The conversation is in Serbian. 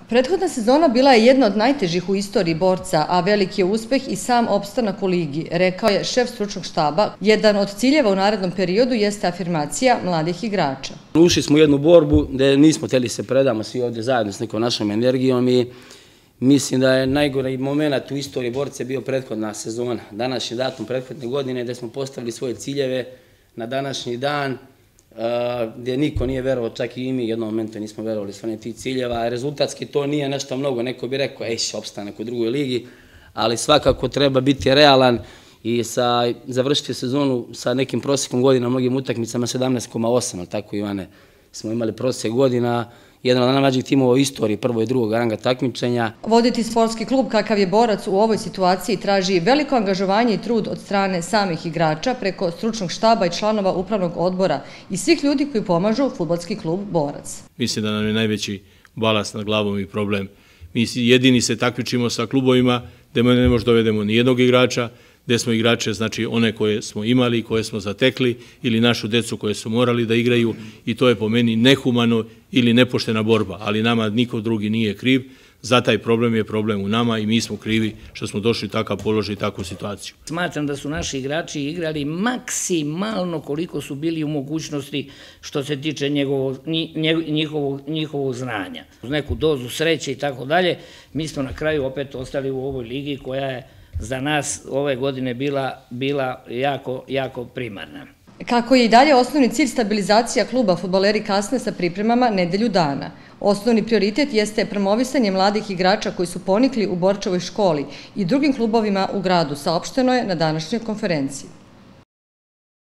Prethodna sezona bila je jedna od najtežih u istoriji Borca, a veliki je uspeh i sam opstanak u ligi, rekao je šef stručnog štaba. Jedan od ciljeva u narednom periodu jeste afirmacija mladih igrača. Ušli smo u jednu borbu gde nismo htjeli se predamo svi ovdje zajedno s nekom našom energijom i mislim da je najgori moment u istoriji Borca bio prethodna sezona. Današnji datum prethodne godine gde smo postavili svoje ciljeve na današnji dan, gdje niko nije verovao, čak i mi jednom momentu nismo verovali sve tih ciljeva. Rezultatski to nije nešto mnogo, neko bi rekao, opstanak u drugoj ligi, ali svakako treba biti realan i završiti sezonu sa nekim prosjekom godina, mnogim utakmicama 17,8, ali tako Ivane, smo imali prosjek godina, jedan od najmlađih timova u istoriji prvog i drugog ranga takmičenja. Voditi sportski klub kakav je Borac u ovoj situaciji traži veliko angažovanje i trud od strane samih igrača preko stručnog štaba i članova upravnog odbora i svih ljudi koji pomažu fudbalski klub Borac. Mislim da nam je najveći balast nad glavom i problem. Mi jedini se takmičimo sa klubovima gde ne možemo dovedemo ni jednog igrača, gde smo igrače, znači one koje smo imali, koje smo zatekli ili našu decu koje su morali da igraju i to je po meni nehumano ili nepoštena borba, ali nama niko drugi nije kriv, za taj problem je problem u nama i mi smo krivi što smo došli u takav položaj i takvu situaciju. Smatram da su naši igrači igrali maksimalno koliko su bili u mogućnosti što se tiče njihovog znanja. Uz neku dozu sreće i tako dalje, mi smo na kraju opet ostali u ovoj ligi koja je za nas ove godine bila jako primarna. Kako je i dalje osnovni cilj stabilizacija kluba, fudbaleri kasne sa pripremama nedelju dana. Osnovni prioritet jeste promovisanje mladih igrača koji su ponikli u Borčevoj školi i drugim klubovima u gradu, saopšteno je na današnjoj konferenciji.